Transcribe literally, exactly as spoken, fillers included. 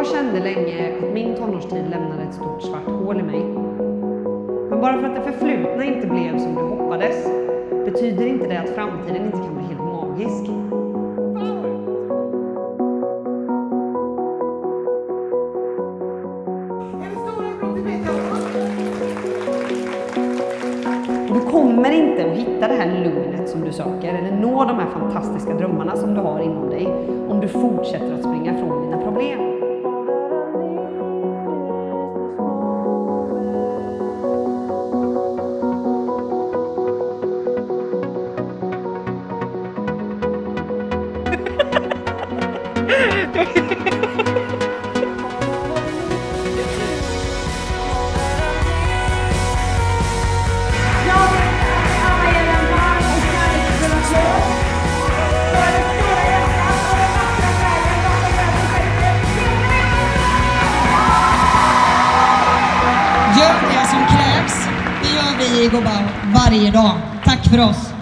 Jag kände länge att min tonårstid lämnade ett stort svart hål i mig. Men bara för att det förflutna inte blev som du hoppades, betyder inte det att framtiden inte kan bli helt magisk. Du kommer inte att hitta det här lugnet som du söker eller nå de här fantastiska drömmarna som du har inom dig om du fortsätter att springa från dina problem. Gör det som krävs. Det gör vi i Go Bout varje dag. Tack för oss.